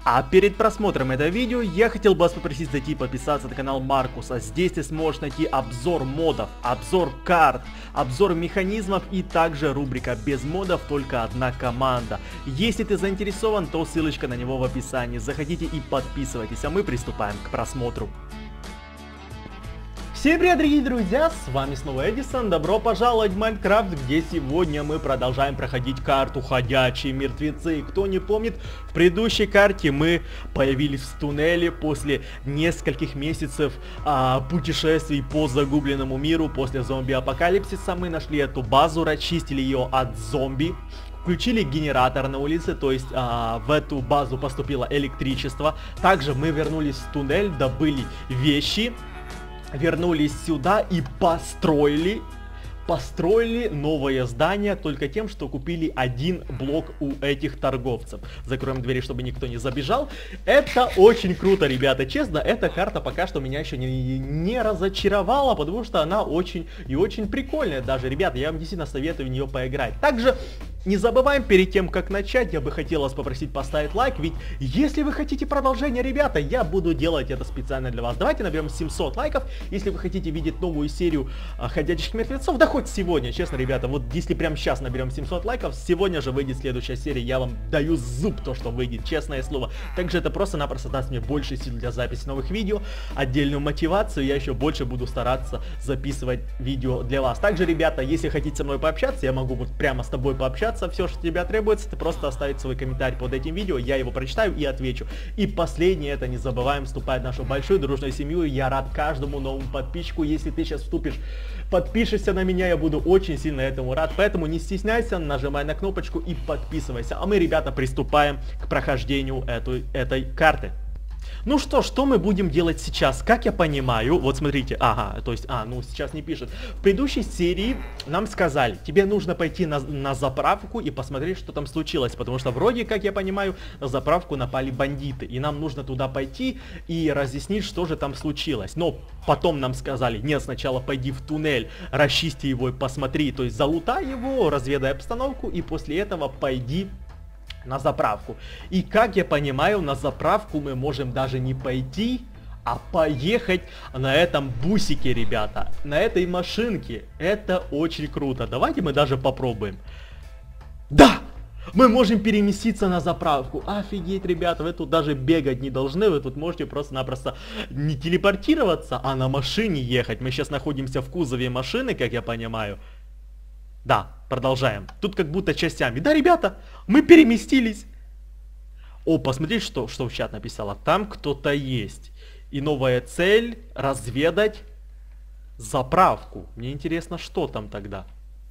А перед просмотром этого видео я хотел бы вас попросить зайти и подписаться на канал Маркуса. Здесь ты сможешь найти обзор модов, обзор карт, обзор механизмов и также рубрика «Без модов только одна команда». Если ты заинтересован, то ссылочка на него в описании. Заходите и подписывайтесь, а мы приступаем к просмотру. Всем привет, дорогие друзья, с вами снова Эдисон, добро пожаловать в Майнкрафт, где сегодня мы продолжаем проходить карту «Ходячие мертвецы». Кто не помнит, в предыдущей карте мы появились в туннеле после нескольких месяцев путешествий по загубленному миру, после зомби-апокалипсиса. Мы нашли эту базу, расчистили ее от зомби. Включили генератор на улице, то есть в эту базу поступило электричество. Также мы вернулись в туннель, добыли вещи. Вернулись сюда и построили новое здание только тем, что купили один блок у этих торговцев. Закроем двери, чтобы никто не забежал. Это очень круто, ребята. Честно, эта карта пока что меня еще не разочаровала, потому что она очень прикольная даже. Ребята, я вам действительно советую в нее поиграть. Также не забываем, перед тем как начать, я бы хотел вас попросить поставить лайк, ведь если вы хотите продолжение, ребята, я буду делать это специально для вас. Давайте наберем 700 лайков, если вы хотите видеть новую серию ходячих мертвецов, да хоть сегодня, честно, ребята, вот если прямо сейчас наберем 700 лайков, сегодня же выйдет следующая серия, я вам даю зуб то, что выйдет, честное слово. Также это просто-напросто даст мне больше сил для записи новых видео, отдельную мотивацию, я еще больше буду стараться записывать видео для вас. Также, ребята, если хотите со мной пообщаться, я могу вот прямо с тобой пообщаться. Все, что тебе требуется, ты просто оставить свой комментарий под этим видео, я его прочитаю и отвечу. И последнее, это не забываем вступать в нашу большую дружную семью. Я рад каждому новому подписчику. Если ты сейчас подпишешься на меня, я буду очень сильно этому рад. Поэтому не стесняйся, нажимай на кнопочку и подписывайся. А мы, ребята, приступаем к прохождению этой карты. Ну что мы будем делать сейчас? Как я понимаю, вот смотрите, то есть, ну сейчас не пишет. В предыдущей серии нам сказали, тебе нужно пойти на заправку и посмотреть, что там случилось. Потому что вроде, как я понимаю, на заправку напали бандиты. И нам нужно туда пойти и разъяснить, что же там случилось. Но потом нам сказали, нет, сначала пойди в туннель, расчисти его и посмотри. То есть залутай его, разведай обстановку и после этого пойди на заправку. И как я понимаю, на заправку мы можем даже не пойти, а поехать на этом бусике, ребята. На этой машинке. Это очень круто. Давайте мы даже попробуем. Да! Мы можем переместиться на заправку. Офигеть, ребята, вы тут даже бегать не должны. Вы тут можете просто-напросто не телепортироваться, а на машине ехать. Мы сейчас находимся в кузове машины, как я понимаю. Да, продолжаем. Тут как будто частями. Да, ребята, мы переместились. О, посмотрите, что в чат написала. Там кто-то есть. И новая цель — разведать заправку. Мне интересно, что там тогда.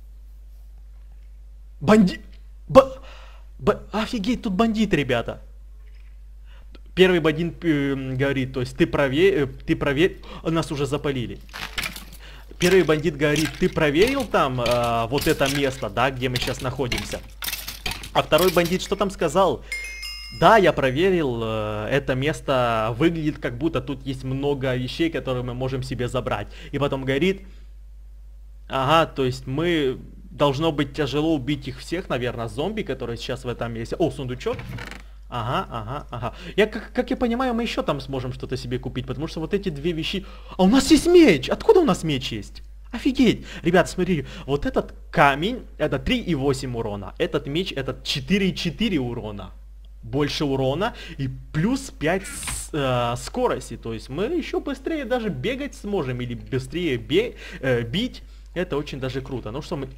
Офигеть, тут бандит, ребята. Первый бандит говорит, то есть ты проверь. Нас уже запалили. Первый бандит говорит, ты проверил там вот это место, да, где мы сейчас находимся? А второй бандит что там сказал? Да, я проверил, это место выглядит как будто тут есть много вещей, которые мы можем себе забрать. И потом говорит, то есть мы, должно быть тяжело убить их всех, наверное, зомби, которые сейчас в этом месте. О, сундучок. Ага. Как я понимаю, мы еще там сможем что-то себе купить, потому что вот эти две вещи... А у нас есть меч! Откуда у нас меч есть? Офигеть! Ребята, смотрите, вот этот камень, это 3,8 урона. Этот меч, это 4,4 урона. Больше урона и плюс 5 скорости. То есть мы еще быстрее даже бегать сможем или быстрее бить. Это очень даже круто. Ну что мы...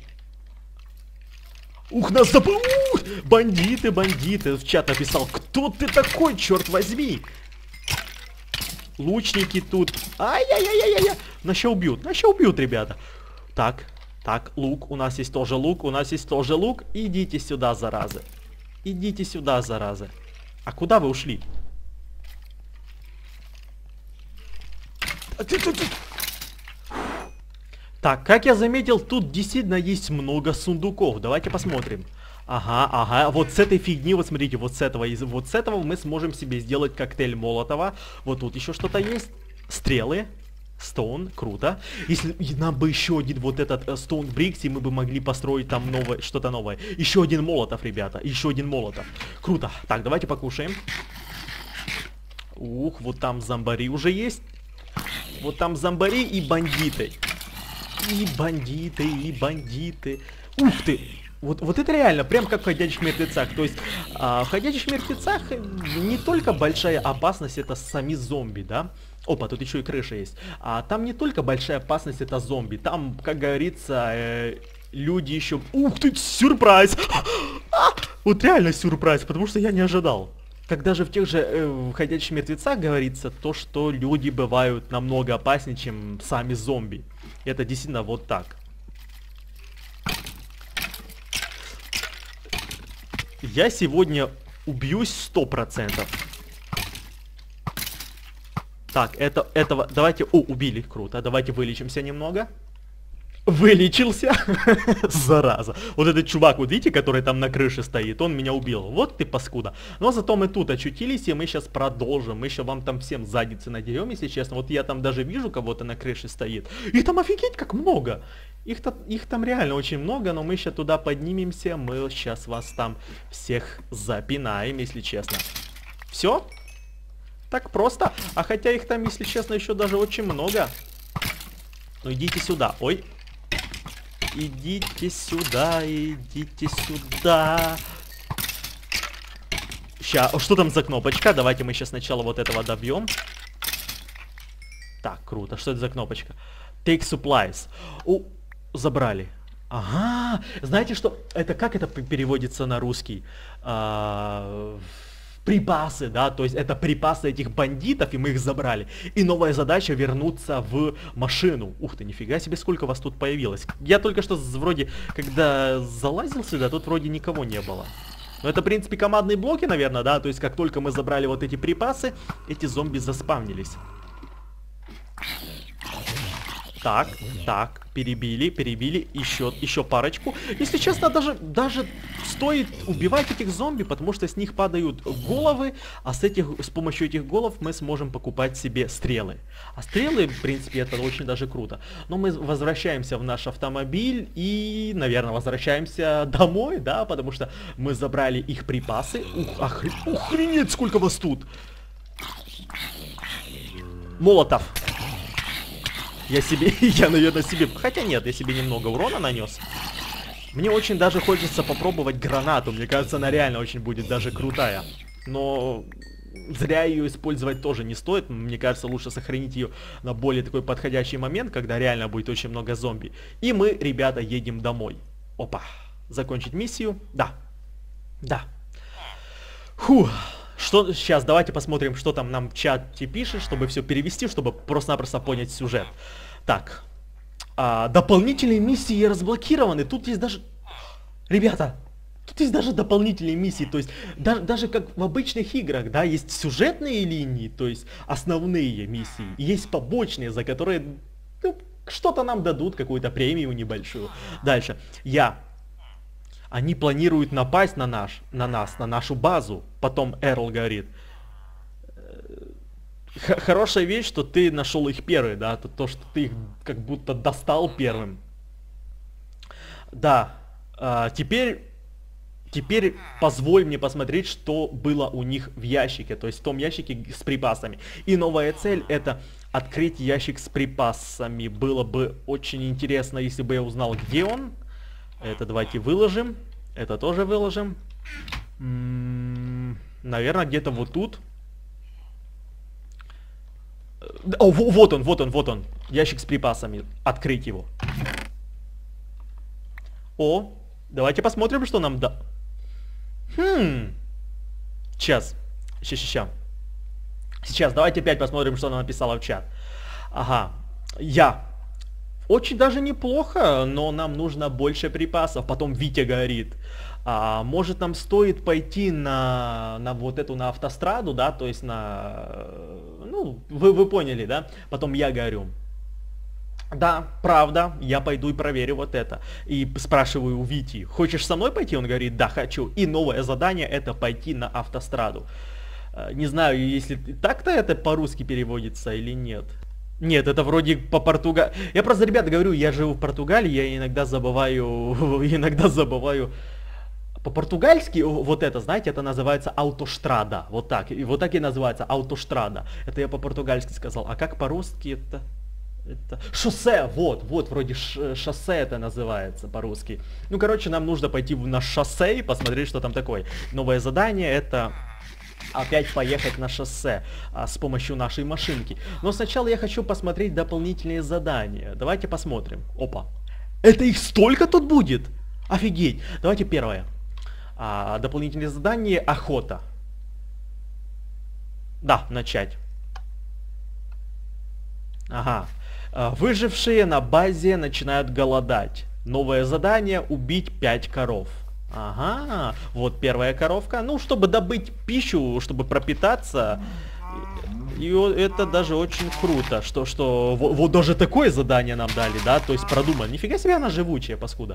Ух, нас бандиты, в чат написал, кто ты такой, черт возьми. Лучники тут, ай-яй-яй-яй-яй, нас еще убьют, ребята. Так, лук, у нас есть тоже лук, идите сюда, заразы. А куда вы ушли? Так, как я заметил, тут действительно есть много сундуков. Давайте посмотрим. Ага, вот с этой фигни, вот смотрите, вот с этого мы сможем себе сделать коктейль Молотова. Вот тут еще что-то есть. Стрелы. Стоун, круто. Если нам бы еще один вот этот Stone Bricks, и мы бы могли построить там что-то новое. Еще один Молотов, ребята, еще один Молотов. Круто. Так, давайте покушаем. Ух, вот там зомбари уже есть. Вот там зомбари и бандиты. И бандиты, и бандиты. Ух ты! Вот это реально, прям как в «Ходячих мертвецах». То есть, в «Ходячих мертвецах» не только большая опасность это сами зомби, да? Опа, тут еще и крыша есть. Там не только большая опасность это зомби. Там, как говорится, люди еще... Ух ты, сюрприз! Вот реально сюрприз, потому что я не ожидал. Когда же в тех же «Ходячих мертвецах» говорится то, что люди бывают намного опаснее, чем сами зомби. Это действительно вот так. Я сегодня убьюсь 100%. Так, этого... Давайте... О, убили, круто. Давайте вылечимся немного. Вылечился. Зараза. Вот этот чувак, вот видите, который там на крыше стоит, он меня убил. Вот ты паскуда. Но зато мы тут очутились, и мы сейчас продолжим. Мы еще вам там всем задницы надерем, если честно. Вот я там даже вижу, кого-то на крыше стоит. И там офигеть как много. Их там реально очень много, но мы сейчас туда поднимемся. Мы сейчас вас там всех запинаем, если честно. Все? Так просто. А хотя их там, если честно, еще даже очень много. Ну идите сюда. Ой. Идите сюда, идите сюда. Ща, что там за кнопочка? Давайте мы сейчас сначала вот этого добьем. Так, круто. Что это за кнопочка? Take supplies. О, забрали. Ага. Знаете что? Это как это переводится на русский? Припасы, да, то есть это припасы этих бандитов, и мы их забрали. И новая задача вернуться в машину. Ух ты, нифига себе, сколько вас тут появилось. Я только что вроде, когда залазил сюда, тут вроде никого не было. Но это, в принципе, командные блоки, наверное, да, то есть как только мы забрали вот эти припасы, эти зомби заспавнились. Так, перебили, еще парочку. Если честно, даже стоит убивать этих зомби, потому что с них падают головы, а с помощью этих голов мы сможем покупать себе стрелы. А стрелы, в принципе, это очень даже круто. Но мы возвращаемся в наш автомобиль и, наверное, возвращаемся домой, да, потому что мы забрали их припасы. Охренеть, сколько вас тут! Молотов! Я, наверное, себе... Хотя нет, я себе немного урона нанес. Мне очень даже хочется попробовать гранату. Мне кажется, она реально очень будет даже крутая. Но зря ее использовать тоже не стоит. Мне кажется, лучше сохранить ее на более такой подходящий момент, когда реально будет очень много зомби. И мы, ребята, едем домой. Опа. Закончить миссию. Да. Фух. Что сейчас, давайте посмотрим, что там нам в чате пишет, чтобы все перевести, чтобы просто-напросто понять сюжет. Так, дополнительные миссии разблокированы. Тут есть даже... Ребята, тут есть даже дополнительные миссии. То есть, даже как в обычных играх, да, есть сюжетные линии, то есть основные миссии. Есть побочные, за которые что-то нам дадут, какую-то премию небольшую. Дальше. Они планируют напасть на нашу базу. Потом Эрл говорит. Хорошая вещь, что ты нашел их первый, да? То, что ты их как будто достал первым. Да. Теперь позволь мне посмотреть, что было у них в ящике. То есть в том ящике с припасами. И новая цель это открыть ящик с припасами. Было бы очень интересно, если бы я узнал, где он. Это давайте выложим. Это тоже выложим. Наверное, где-то вот тут. О, вот он. Ящик с припасами. Открыть его. О, давайте посмотрим, что нам да. Сейчас, давайте опять посмотрим, что она написала в чат. Ага. Очень даже неплохо, но нам нужно больше припасов. Потом Витя говорит, может нам стоит пойти на вот эту, на автостраду, да, то есть ну, вы поняли, да? Потом я говорю, да, правда, я пойду и проверю вот это. И спрашиваю у Вити, хочешь со мной пойти? Он говорит, да, хочу. И новое задание это пойти на автостраду. Не знаю, если так-то это по-русски переводится или нет. Нет, это вроде по-португальски. Я просто, ребята, говорю, я живу в Португалии, я иногда забываю По-португальски вот это, знаете, это называется аутоштрада. Вот так. И вот так и называется аутоштрада. Это я по-португальски сказал. А как по-русски это шоссе, вот, вроде шоссе это называется по-русски. Ну, короче, нам нужно пойти на шоссе и посмотреть, что там такое. Новое задание это опять поехать на шоссе с помощью нашей машинки. Но сначала я хочу посмотреть дополнительные задания. Давайте посмотрим. Опа. Это их столько тут будет? Офигеть. Давайте первое. Дополнительные задания охота. Да, начать. Ага. Выжившие на базе начинают голодать. Новое задание убить 5 коров. Ага, вот первая коровка. Ну, чтобы добыть пищу, чтобы пропитаться. И это даже очень круто, что вот даже такое задание нам дали, да, то есть продумано. Нифига себе она живучая, паскуда.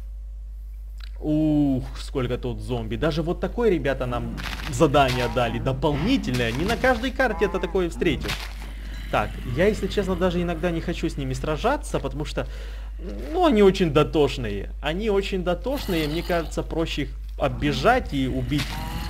Ух, сколько тут зомби. Даже вот такое, ребята, нам задание дали, дополнительное. Не на каждой карте это такое встретишь. Так, я, если честно, даже иногда не хочу с ними сражаться, потому что, ну, они очень дотошные. Они очень дотошные, мне кажется, проще их оббежать и убить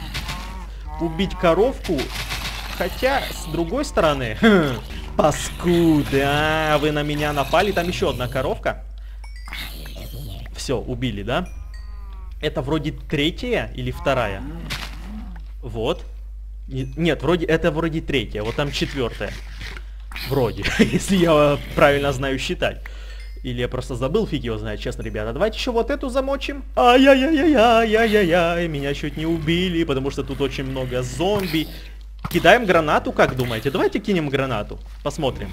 коровку. Хотя, с другой стороны, паскуды, вы на меня напали, там еще одна коровка. Все, убили, да? Это вроде третья или вторая? Вот. Нет, это вроде третья, вот там четвертая. Вроде, если я правильно знаю считать. Или я просто забыл, фиг его знает, честно, ребята. Давайте еще вот эту замочим. Ай-яй-яй-яй-яй-яй-яй. Меня чуть не убили, потому что тут очень много зомби. Кидаем гранату, как думаете? Давайте кинем гранату. Посмотрим.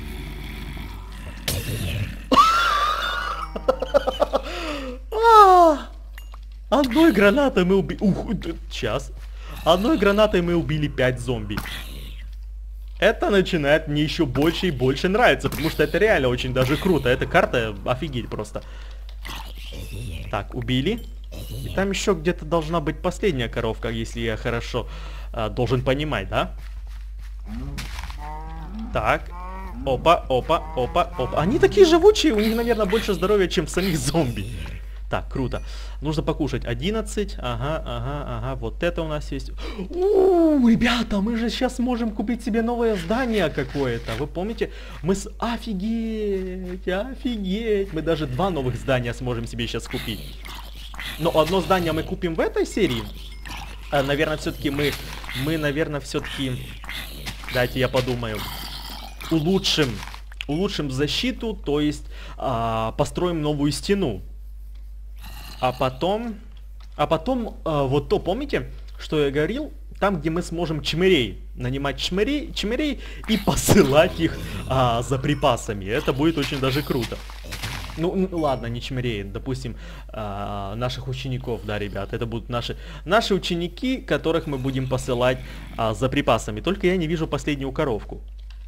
Одной гранатой мы убили... Сейчас. Одной гранатой мы убили 5 зомби. Это начинает мне еще больше и больше нравиться, потому что это реально очень даже круто. Эта карта офигеть просто. Так, убили. И там еще где-то должна быть последняя коровка, если я хорошо должен понимать, да? Так. Опа, опа, опа, опа. Они такие живучие, у них, наверное, больше здоровья, чем в самих зомби. Так, круто. Нужно покушать. 11. Ага. Вот это у нас есть. Ребята, мы же сейчас можем купить себе новое здание какое-то. Вы помните? Офигеть. Мы даже 2 новых здания сможем себе сейчас купить. Но одно здание мы купим в этой серии. Наверное, все-таки мы, наверное, все-таки... Дайте я подумаю. Улучшим защиту, то есть построим новую стену. А потом, вот то, помните, что я говорил, там, где мы сможем чмырей, нанимать чмырей и посылать их за припасами. Это будет очень даже круто. Ну ладно, не чмырей, допустим, наших учеников, да, ребят, это будут наши ученики, которых мы будем посылать за припасами. Только я не вижу последнюю коровку.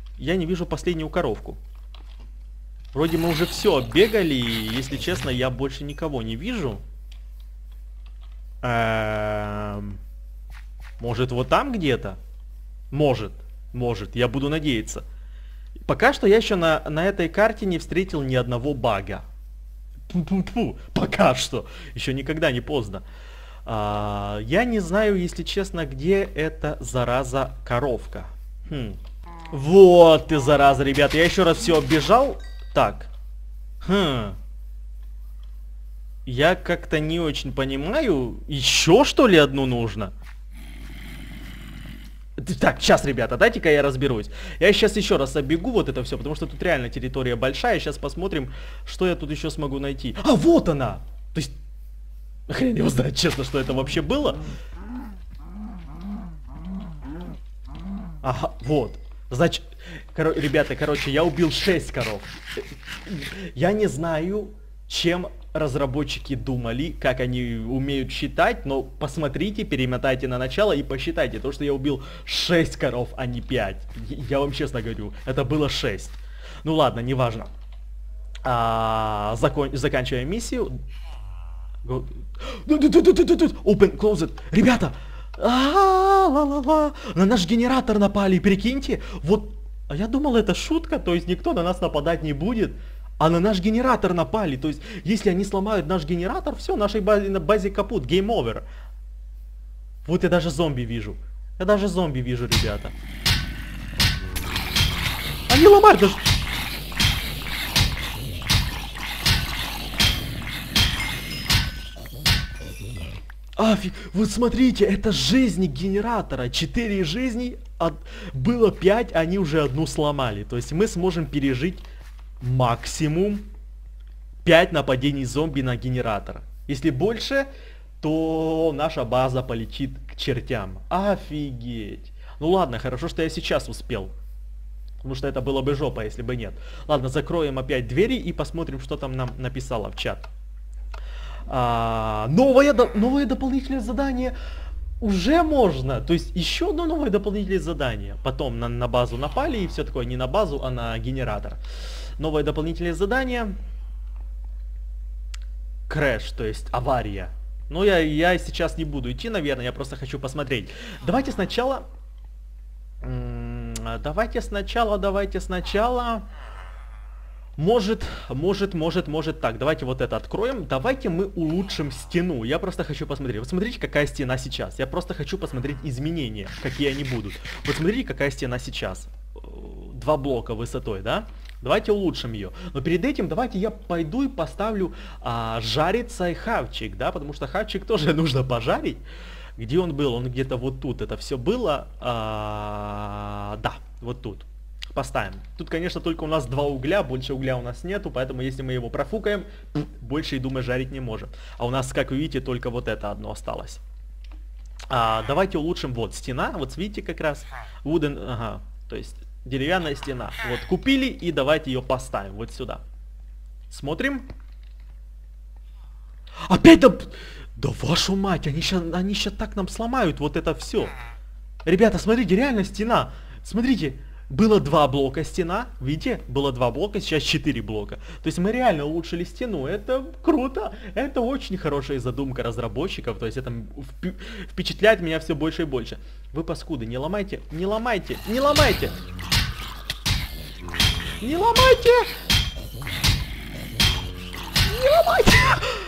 Вроде мы уже все оббегали, и, если честно, я больше никого не вижу. Может, вот там где-то? Может, я буду надеяться. Пока что я еще на этой карте не встретил ни одного бага. Пока что. Еще никогда не поздно. Я не знаю, если честно, где эта зараза коровка. Вот ты, зараза, ребят. Я еще раз все оббежал. Так. Я как-то не очень понимаю. Еще что ли одну нужно? Так, сейчас, ребята, дайте-ка я разберусь. Я сейчас еще раз оббегу вот это все, потому что тут реально территория большая. Сейчас посмотрим, что я тут еще смогу найти. А, вот она! То есть, хрен его знает, честно, что это вообще было. Ага, вот. Значит, ребята, короче, я убил 6 коров. Я не знаю, чем разработчики думали, как они умеют считать, но посмотрите, перемотайте на начало и посчитайте. То, что я убил 6 коров, а не 5. Я вам честно говорю, это было 6. Ну ладно, неважно. Заканчиваем миссию. Open, close it. Ребята! На наш генератор напали, прикиньте. Вот, а я думал, это шутка, то есть никто на нас нападать не будет. А на наш генератор напали. То есть, если они сломают наш генератор, все, нашей базе капут, гейм овер. Вот я даже зомби вижу. Я даже зомби вижу, ребята. Они ломают даже... Вот смотрите, это жизни генератора. 4 жизни, было 5, они уже одну сломали. То есть мы сможем пережить максимум 5 нападений зомби на генератор. Если больше, то наша база полетит к чертям. Офигеть. Ну ладно, хорошо, что я сейчас успел. Потому что это было бы жопа, если бы нет. Ладно, закроем опять двери и посмотрим, что там нам написало в чат. Новое дополнительное задание уже можно. То есть еще одно новое дополнительное задание. Потом на базу напали и все такое. Не на базу, а на генератор. Новое дополнительное задание. Крэш, то есть авария. Но я сейчас не буду идти, наверное. Я просто хочу посмотреть. Давайте сначала... Давайте сначала... Может так, давайте вот это откроем, давайте мы улучшим стену, я просто хочу посмотреть, вот смотрите, какая стена сейчас, я просто хочу посмотреть изменения, какие они будут. Вот смотрите, какая стена сейчас, 2 блока высотой, да, давайте улучшим ее, но перед этим давайте я пойду и поставлю жариться и хавчик, да, потому что хавчик тоже нужно пожарить. Где он был? Он где-то вот тут, это все было, да, вот тут. Поставим. Тут, конечно, только у нас 2 угля, больше угля у нас нету, поэтому если мы его профукаем, больше и думаю жарить не можем. А у нас, как вы видите, только вот это одно осталось. Давайте улучшим, вот стена, вот видите как раз, wooden, ага, то есть деревянная стена. Вот купили и давайте ее поставим вот сюда. Смотрим. Опять да вашу мать, они сейчас так нам сломают вот это все. Ребята, смотрите, реально стена, смотрите. Было 2 блока стена, видите, было 2 блока, сейчас 4 блока. То есть мы реально улучшили стену, это круто, это очень хорошая задумка разработчиков, то есть это впечатляет меня все больше и больше. Вы паскуды, не ломайте, не ломайте, не ломайте! Не ломайте! Не ломайте!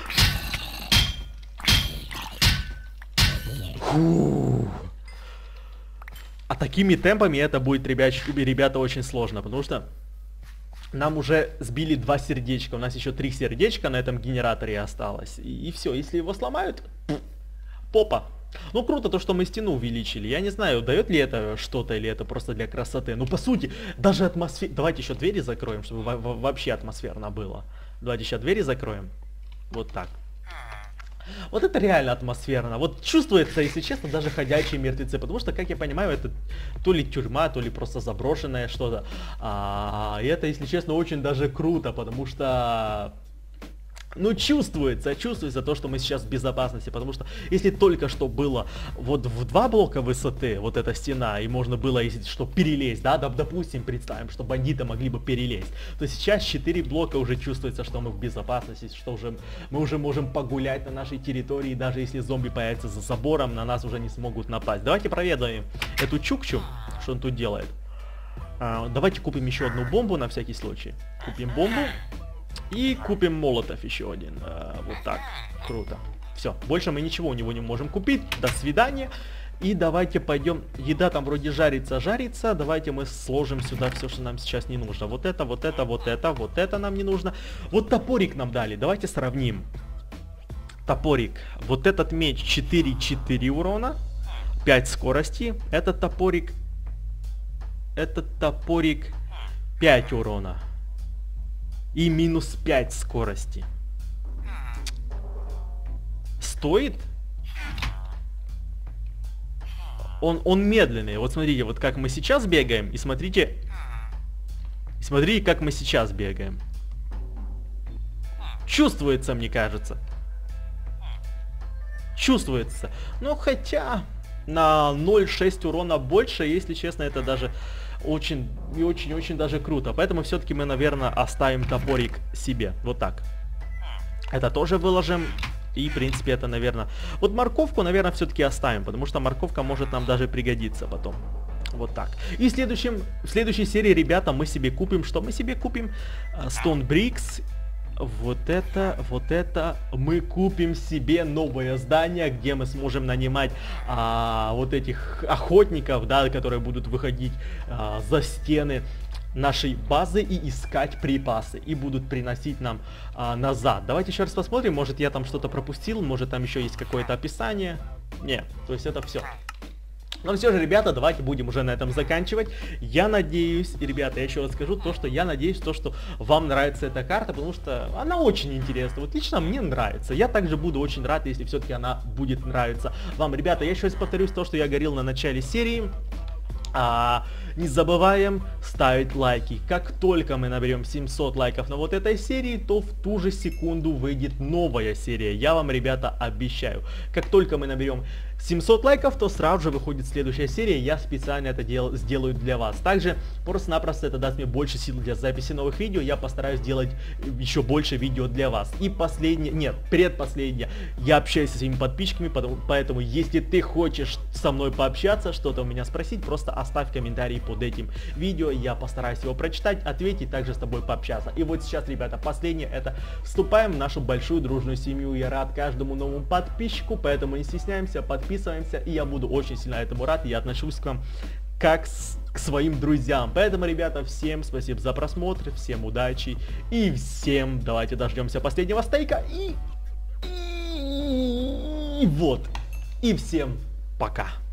Фу. А такими темпами это будет, ребята, очень сложно, потому что нам уже сбили 2 сердечка, у нас еще 3 сердечка на этом генераторе осталось. И все, если его сломают, попа. Ну круто то, что мы стену увеличили, я не знаю, дает ли это что-то или это просто для красоты. Ну по сути, даже атмосфера... Давайте еще двери закроем, чтобы вообще атмосферно было. Давайте еще двери закроем. Вот так. Вот это реально атмосферно. Вот чувствуется, если честно, даже ходячие мертвецы. Потому что, как я понимаю, это то ли тюрьма, то ли просто заброшенное что-то. И это, если честно, очень даже круто, потому что... Ну, чувствуется то, что мы сейчас в безопасности, потому что если только что было вот в 2 блока высоты вот эта стена, и можно было, если что, перелезть, да, допустим, представим, что бандиты могли бы перелезть, то сейчас 4 блока уже чувствуется, что мы в безопасности, что мы уже можем погулять на нашей территории, даже если зомби появятся за забором, на нас уже не смогут напасть. Давайте проведаем эту чукчу, что он тут делает. Давайте купим еще одну бомбу на всякий случай. Купим бомбу. И купим молотов еще один. Вот так. Круто. Все. Больше мы ничего у него не можем купить. До свидания. И давайте пойдем. Еда там вроде жарится. Давайте мы сложим сюда все, что нам сейчас не нужно. Вот это, вот это, вот это, вот это нам не нужно. Вот топорик нам дали. Давайте сравним. Топорик. Вот этот меч 4 урона. 5 скорости. Этот топорик 5 урона. И минус 5 скорости. Стоит? Он медленный. Вот смотрите, вот как мы сейчас бегаем. И смотрите, как мы сейчас бегаем. Чувствуется, мне кажется. Чувствуется. Но хотя на 0,6 урона больше, если честно, это даже... Очень даже круто. Поэтому все-таки мы, наверное, оставим топорик себе. Вот так. Это тоже выложим. И, в принципе, это, наверное... Вот морковку, наверное, все-таки оставим. Потому что морковка может нам даже пригодиться потом. Вот так. И в следующей серии, ребята, мы себе купим, что мы себе купим? Stone Bricks. Вот это. Мы купим себе новое здание, где мы сможем нанимать вот этих охотников, да, которые будут выходить за стены нашей базы и искать припасы. И будут приносить нам назад. Давайте еще раз посмотрим, может я там что-то пропустил, может там еще есть какое-то описание. Нет, то есть это все. Но все же, ребята, давайте будем уже на этом заканчивать. Я надеюсь, и, ребята, я еще раз скажу, то, что я надеюсь, что вам нравится эта карта, потому что она очень интересна. Вот лично мне нравится. Я также буду очень рад, если все-таки она будет нравиться вам. Ребята, я еще раз повторюсь то, что я говорил на начале серии. Не забываем ставить лайки. Как только мы наберем 700 лайков на вот этой серии, то в ту же секунду выйдет новая серия. Я вам, ребята, обещаю. Как только мы наберем 700 лайков, то сразу же выходит следующая серия. Я специально это сделаю для вас. Также просто-напросто это даст мне больше сил для записи новых видео. Я постараюсь сделать еще больше видео для вас. И последнее, нет, предпоследнее. Я общаюсь со своими подписчиками, поэтому если ты хочешь со мной пообщаться, что-то у меня спросить, просто оставь комментарий под этим видео. Я постараюсь его прочитать, ответить, также с тобой пообщаться. И вот сейчас, ребята, последнее, это вступаем в нашу большую дружную семью. Я рад каждому новому подписчику, поэтому не стесняемся, подписываемся, и я буду очень сильно этому рад, и я отношусь к вам как к своим друзьям. Поэтому, ребята, всем спасибо за просмотр, всем удачи, и всем давайте дождемся последнего стейка, и вот, и всем пока.